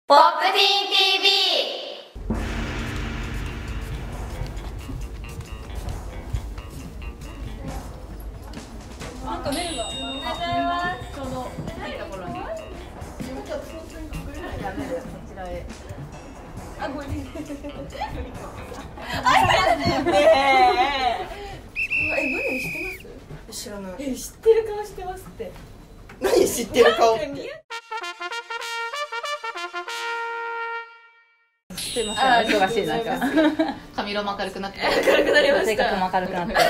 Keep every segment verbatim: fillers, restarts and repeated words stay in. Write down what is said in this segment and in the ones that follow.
ポップティーン ティービー。なんかメルがおはようございます。ちょうど入った頃に。自分ちょっとそっちに隠れないでメルこちらへ。あ、ごめん。あ、やだね。ねえ。え、何知ってます？知らない。え、知ってる顔してますって。何知ってる顔って。 すいません、忙しいなんか髪色も明るくなって明るくなりました。性格も明るくなって何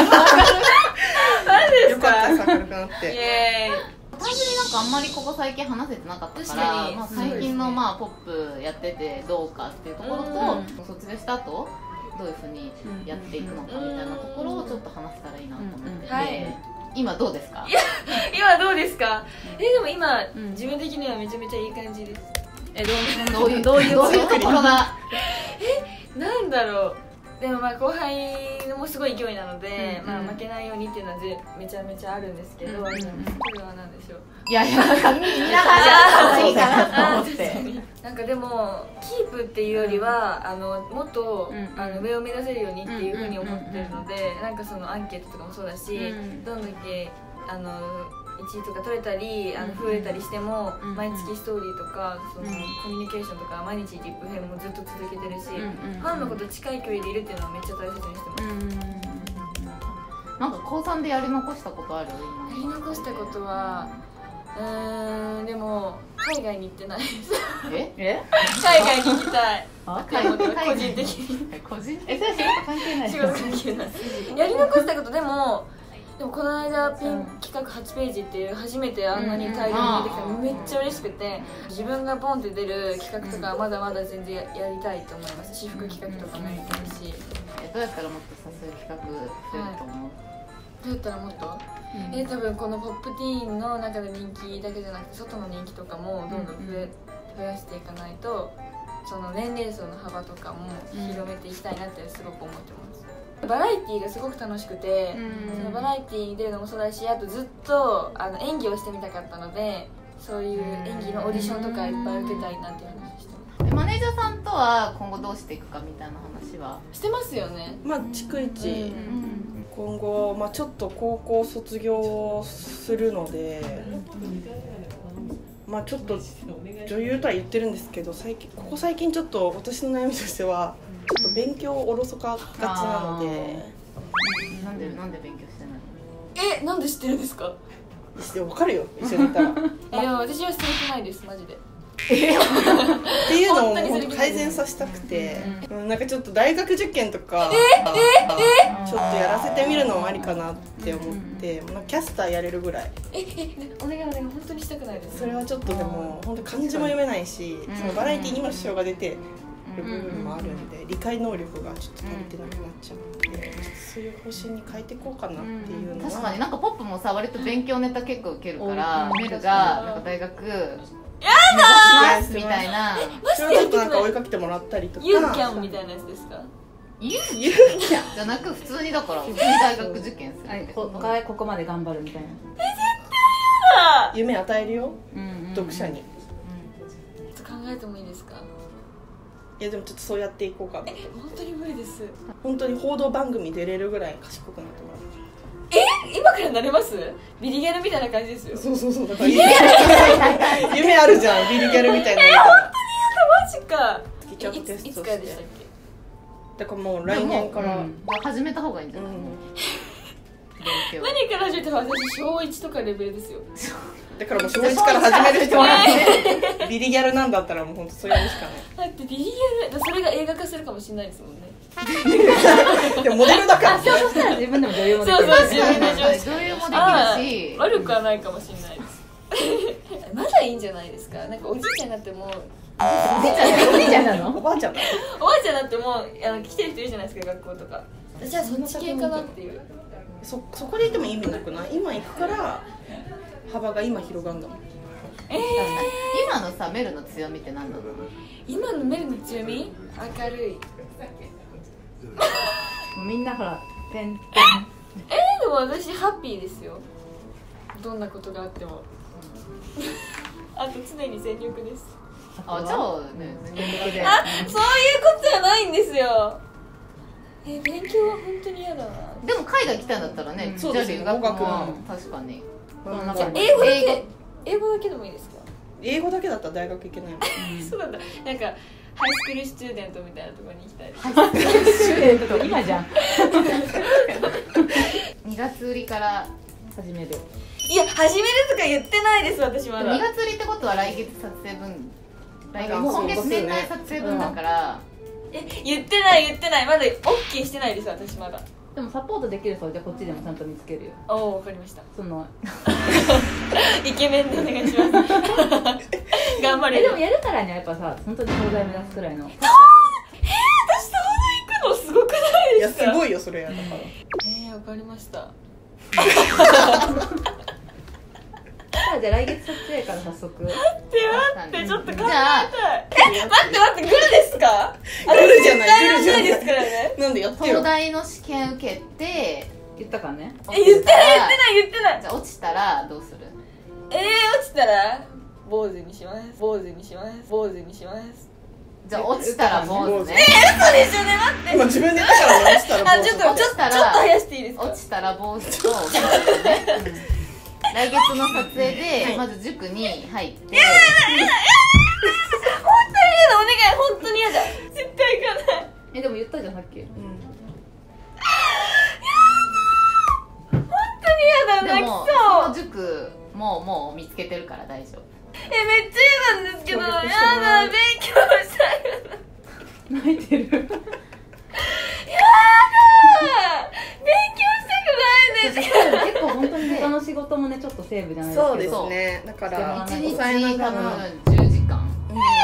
ですか？ よかったです、明るくなって。 イエーイ。単純になんかあんまりここ最近話せてなかったから、まあ、最近のまあポップやっててどうかっていうところと、卒業した後どういうふうにやっていくのかみたいなところをちょっと話せたらいいなと思ってて、はい、今どうですか？ いや、今どうですか？え、でも今、うん、自分的にはめちゃめちゃいい感じです。 え、どういうどういうどういうところがえ、なんだろう。でもまあ後輩もすごい勢いなので、うん、まあ負けないようにっていうのはぜめちゃめちゃあるんですけど、これは何でしょう。 いやいや、なんかみんな話いいかなと思って。 なんかでもキープっていうよりは、あのもっと、うん、あの上を目指せるようにっていうふうに思ってるので、なんかそのアンケートとかもそうだし、うん、どんだけあのいちいとか取れたり、あの増えたりしても、うん、毎月ストーリーとかその、うん、コミュニケーションとか毎日リップ編もずっと続けてるし、うん、ファンのこと近い距離でいるっていうのはめっちゃ大切にしてます。うん、 なんか高さんでやり残したことある？ やり残したことはうーん、でも海外に行ってないです。 え？え？ 海外に行きたい。 あ、 個人的に。 個人？え、それ仕事関係ない。 仕事関係ない。やり残したことでも。でもこの間ピン企画はちページっていう初めてあんなに大量に出てきたのめっちゃ嬉しくて、自分がポンって出る企画とかまだまだ全然やりたいと思います。私服企画とかもやりたいし。 え、どうやったらもっとさそういう企画増えると思う？ どうやったらもっと？え、多分このポップティーンの中で人気だけじゃなくて外の人気とかもどんどん増え増やしていかないと、その年齢層の幅とかも広めていきたいなってすごく思ってます。バラエティーがすごく楽しくて、そのバラエティーに出るのもそうだし、あとずっとあの演技をしてみたかったので、そういう演技のオーディションとかいっぱい受けたいなっていう話してます。 マネージャーさんとは今後どうしていくかみたいな話はしてますよね。 まあ逐一、うん、今後、まあ、ちょっと高校卒業するので、まあちょっと女優とは言ってるんですけど、最近ここ最近ちょっと私の悩みとしてはちょっと勉強をおろそかがちなので。 なんでなんで勉強してないの？ え、なんで知ってるんですか？ して分かるよ、一緒にいたら。 え、でも私は捨てれてないです、マジで。 っていうのを改善させたくて、うん、なんかちょっと大学受験とかちょっとやらせてみるのもありかなって思って、まあ、キャスターやれるぐらい。 ええ、お願いお願い、本当にしたくないです。 それはちょっとでも本当漢字も読めないし、そのバラエティにも支障が出てる部分もあるんで、理解能力がちょっと足りてなくなっちゃうので、そういう方針に変えていこうかなっていうのは。 確かになんかポップもさ割と勉強ネタ結構受けるから、メルがなんか大学やだーみたいな、 それはちょっとなんか追いかけてもらったりとか、 ユーキャンみたいなやつですか？ ユーキャンじゃなく普通にだから普通に大学受験する、はい、 こ, ここまで頑張るみたいな。 え、絶対やだ。 夢与えるよ、うんうんうん、読者に、うん、 ちょっと考えてもいいですか？ いやでもちょっとそうやっていこうかなと。 え、本当に無理です。 本当に報道番組出れるぐらい賢くなってもらう。 え、今からなれます？ビリギャルみたいな感じですよ。 そうそうそう、だから夢あるじゃん、ビリギャルみたいな。え、 本当にやだ、マジか。 いついつからでしたっけ？ だからもう来年から、うん、 始めた方がいいんじゃない？うん、 何から始めたら私しょういちとかレベルですよ。 だからもうしょういちから始める人はビリギャルなんだったらもう本当それやるしかない。 だってビリギャル、それが映画化するかもしれないですもんね。 でもモデルだから。 そうしたら自分でも女優もできる。 そうそう、自分で女優もできるし、 悪くはないかもしれないです。まだいいんじゃないですか。なんかおじいちゃんになっても、おじいちゃんおじいちゃんなの？ おばあちゃんだ。 おばあちゃんになってもあの来てる人いるじゃないですか、学校とか。じゃあそっち系かなっていう。 そそこでいても意味なくない？今行くから幅が今広がるんだもん。 えー、 今のさメルの強みって何なの？ 今のメルの強み？明るい。 みんなほらペンペン。 えー、でも私ハッピーですよ。どんなことがあっても。あと常に全力です。 あ、じゃあね、 全力で。 あ、そういうことじゃないんですよ。え、勉強は本当に嫌だな。 でも海外来たんだったらね、 そうですよじゃあ留学語学はも確かに。 うんなんか英語だ英語け英語だけでもいいですか？ 英語だけだったら大学行けないもん。 そうなんだ。なんかハイスクールスチューデントみたいなところに行きたいです。 今じゃん。 にがつ売りから始める。 いや、始めるとか言ってないです、私まだ。 にがつ売りってことは来月撮影分、来月あ今月そうですね年内撮影分だから、 え、言ってない言ってない、まだオッケーしてないです、私まだ。 でもサポートできる人はじゃあこっちでもちゃんと見つけるよ。 おお、わかりました。 そのイケメンでお願いします。頑張れる。 えでもやるからにはやっぱさ、本当に東大目指すくらいの。 えー、私東大行くのすごくないいやですか？ すごいよそれやだから。 えー、わかりました。 じゃあ来月撮影から早速。 待って待って、ちょっと考えたい。 じゃあえ、待って待って、グルですか？ グルじゃないあれ絶対やらないグルじゃないですからね。 なんでやって東よ。 大の試験受けて言ったからね。 え、言ってない言ってない言ってない。 じゃあ落ちたらどうする？ えー、落ちたら坊主にします。坊主にします。坊主にします。 じゃあ落ちたら坊主ね。 嘘でしょね、待って。 今自分で言ったからね。したらあ、ちょっとちょっとちょっと生やしていいですか？ 落ちたら坊主と坊主ね。来月の撮影でまず塾に入って。 本当に嫌だ、お願い、本当に嫌だ。絶対行かない。 えでも言ったじゃんさっき。 うん本当に嫌だ、泣きでもそう。 その塾ももう見つけてるから大丈夫。 え、めっちゃ嫌なんですけど、や協力してもらだ、 う勉強したい。 泣いてる。 やだ、勉強したくないんですけど。 結構本当に他の仕事もねちょっとセーブじゃないですけど。 そうですね。だから一日抑えなが多ら。 分じゅうじかん。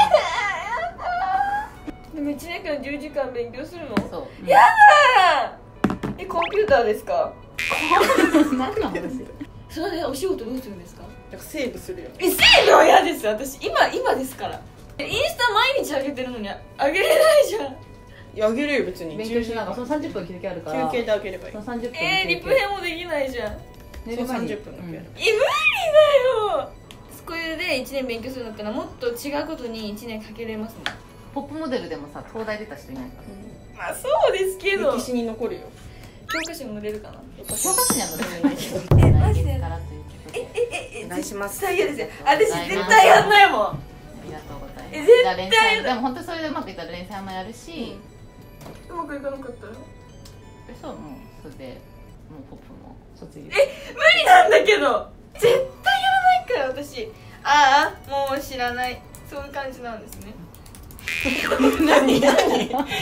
でもいちねんかんじゅうじかん勉強するの？ そう。 やだー。え、コンピューターですか？ 何の話？ それでお仕事どうするんですか？ なんかセーブするよ。 え、セーブは嫌です。私今今ですから。え、インスタ毎日上げてるのにあげれないじゃん。 いやあげるよ別に。 勉強しながらそのさんじゅっぷん休憩あるから。 休憩であげればいいそ。のさんじゅっぷんえー、リプ編もできないじゃん。 そう寝る前にさんじゅっぷんだけやる。 え、無理だよ。これでいちねん勉強するんだったらもっと違うことにいちねんかけれますね。 ポップモデルでもさ東大出た人いないから。 まあそうですけど、 歴史に残るよ。 教科書に載れるかな。 教科書には載ってないけど。 えマジで来月からということで。 ええお願いします。 最悪ですよ。私絶対やんないもん。 ありがとうございます。 え絶対じゃあ連載でも本当にそれでうまくいったら連載もやるし、 うまくいかなかったらでそうもうそれでもうポップも卒業。 無理なんだけど絶対やらないから私。ああ、もう知らない。そういう感じなんですね。 何何？どういうもうやだ、マジで嫌なん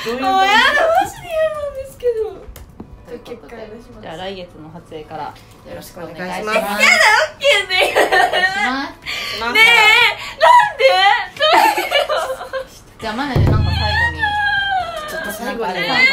ですけど。 ということで、 出します。 じゃあ来月の撮影から。 よろしくお願いします。 よろしくお願いしますやだ、オッケーで。 お願いします。 ねえ、なんで？ じゃあマネでなんか最後にちょっと最後に最後にち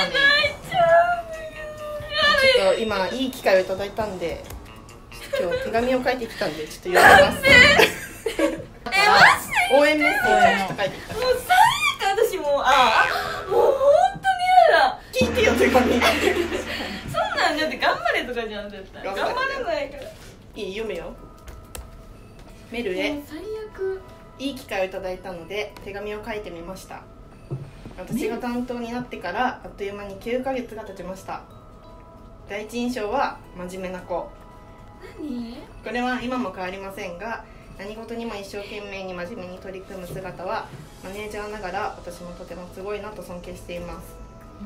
ょっと今いい機会をいただいたんで、今日手紙を書いてきたんでちょっと読みます。 だから応援メッセージをちょっと書いてきた。 もう最悪、私もう、ああ、もう本当に嫌だ。 聞いてよ手紙。 そんなんだって頑張れとかじゃん、絶対。頑張頑張れらないから。 いい読むよ。メルへもう最悪。 いい機会をいただいたので手紙を書いてみました。私が担当になってからあっという間にきゅうかげつが経ちました。第一印象は真面目な子。 何？ これは今も変わりませんが、何事にも一生懸命に真面目に取り組む姿はマネージャーながら私もとてもすごいなと尊敬しています、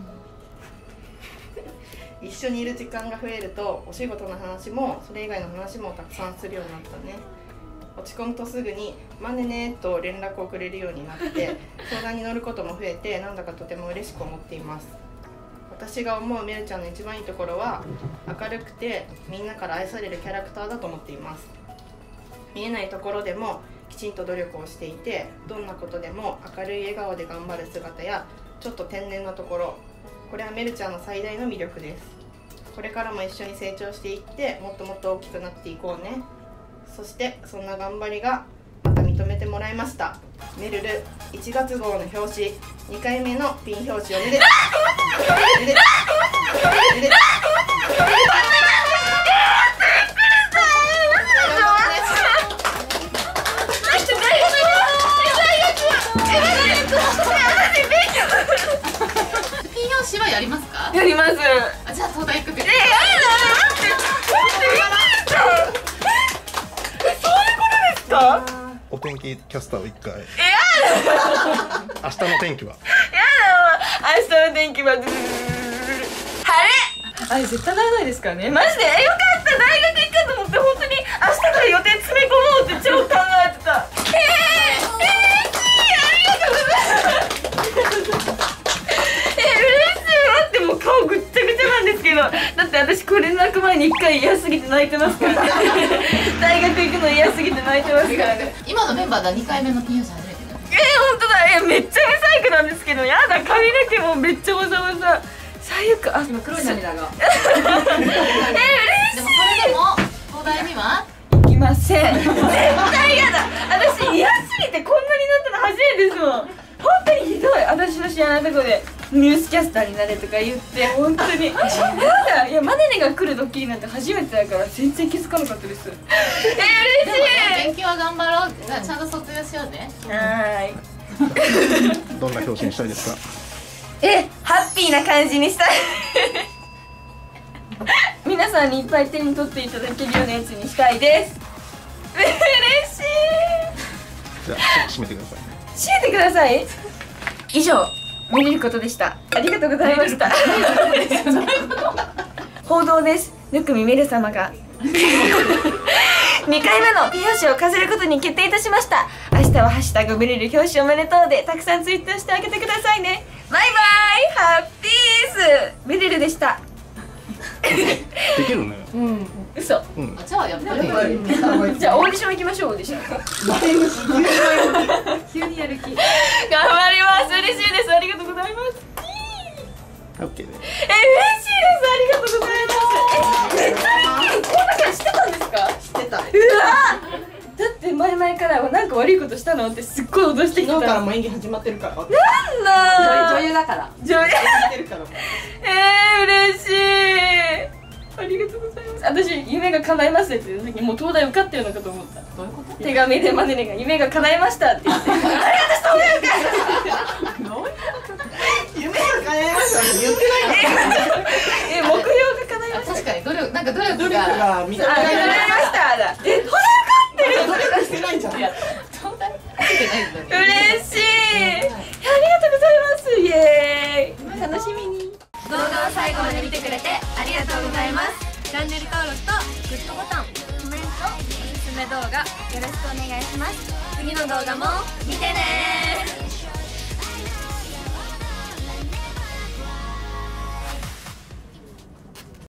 うん、一緒にいる時間が増えるとお仕事の話もそれ以外の話もたくさんするようになったね。落ち込むとすぐに「マネね」と連絡をくれるようになって相談に乗ることも増えて、なんだかとても嬉しく思っています。私が思うメルちゃんの一番いいところは明るくてみんなから愛されるキャラクターだと思っています。見えないところでもきちんと努力をしていて、どんなことでも明るい笑顔で頑張る姿やちょっと天然なところ、これはメルちゃんの最大の魅力です。これからも一緒に成長していってもっともっと大きくなっていこうね。そしてそんな頑張りがまた認めてもらいました。メルルいちがつ号の表紙にかいめのピン表紙おめでとうおめでとうおめでとう最悪芝居やりますか？ やります。 あ、じゃあ東大行くけど。 え、やだ待って待って待って、そういうことですか？ お天気キャスターを一回。 え、やだ明日の天気は？ やだ、明日の天気は晴れ。あれ絶対ならないですからね。マジでよかった、大学行くかと思って、本当に明日から予定詰め込もうって超考えてた。えー、えー、ありがとうございます。え、嬉しい。待って、もう顔ぐっちゃぐちゃなんですけど、だって私これ泣く前に一回嫌すぎて泣いてますからね。大学行くの嫌すぎて泣いてますからね。 今のメンバーだにかいめのピンヨシ初めてだ。 えー、本当だ。え、めっちゃブサイクなんですけど、やだ、髪の毛もめっちゃわざわざ。最悪。あ、 今黒い涙が。 えー、嬉しい。 でもそれでも東大には行きません。絶対嫌だ。私嫌すぎてこんなになったの初めてですもん。本当にひどい。私の知らないところでニュースキャスターになれとか言って本当に。やだ。いや、マネネが来るドッキリなんて初めてだから全然気づかなかったです。えー、嬉しい。 勉強は頑張ろう。じゃあちゃんと卒業しようね。 はーい。 どんな表紙にしたいですか？ え、ハッピーな感じにしたい。皆さんにいっぱい手に取っていただけるようなやつにしたいです。嬉しい。 じゃあ締めてくださいね。 教えてください。以上、見れることでした。ありがとうございました。報道です。ぬくみめる様がにかいめの美容師を飾ることに決定いたしました。明日はハッシュタグ見れる表紙おめでとうでたくさんツイートしてあげてくださいね。バイバイ、ハッピースメレルでした。 できるね。 うん。 嘘。 うん。 あ、じゃあやっぱりじゃあオーディション行きましょう。オーディション急にやる気。 頑張ります。嬉しいです。ありがとうございます。 オッケーで。 え、嬉しいです。ありがとうございます。え、絶対にこんな感じしてたんですか？ してた。 うわだって前々からなんか悪いことしたのってすっごい脅してきた。 昨日からもう演技始まってるから。 なんだ女優だから。 女優。 てるから。 えー、嬉しい。ありがとうございます。私夢が叶いますって言った時にもう東大受かってるのかと思った。 どういうこと？ 手紙でマネネが夢が叶いましたって言って。あれ私東大受かった。 夢が叶いましたって言ってないから。 え、目標が叶いました。 確かに努力、なんか努力努力がが認めあ、叶いまられない。 しただ。え、東大受かってる。 努力してないじゃん。 いや、東大受けてないんだね。 嬉しい。ありがとうございます。イエーイ。楽しみに。 動画を最後まで見てくれてありがとうございます。チャンネル登録とグッドボタン、コメント、おすすめ動画よろしくお願いします。次の動画も見てねー。